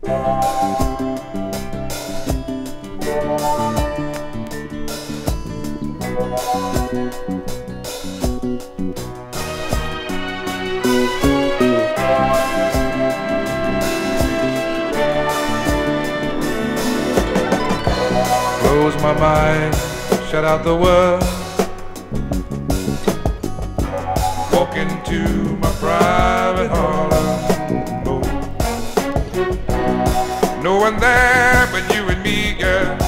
Close my mind, shut out the world, walk into my private hollow. No one there but you and me, girl,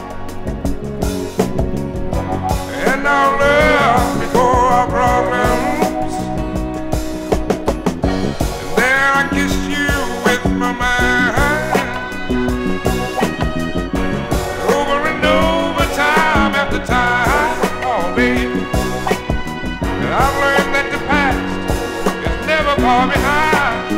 and our love before our problems. And there I kiss you with my mind, over and over, time after time. Oh, baby, and I've learned that the past is never far behind.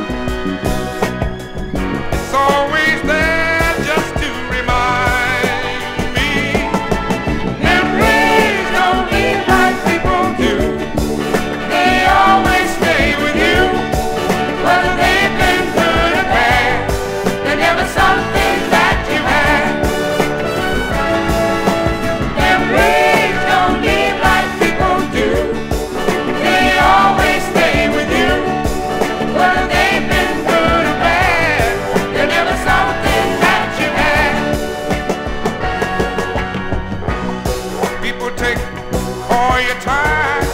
It's always there just to remind me. Memories don't leave like people do. They always stay with you. Whether they've been good or bad, they're never something that you had. Memories don't leave like people do. They always stay with you. Whether they've been good or bad, they're never something that you had. People take all your time,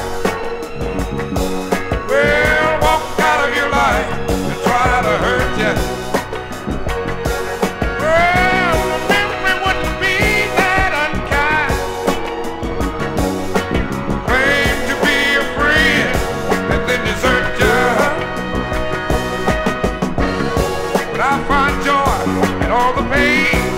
well, walk out of your life and try to hurt you. Well, the memory wouldn't be that unkind. Claim to be a friend and then desert you. But I find joy in all the pain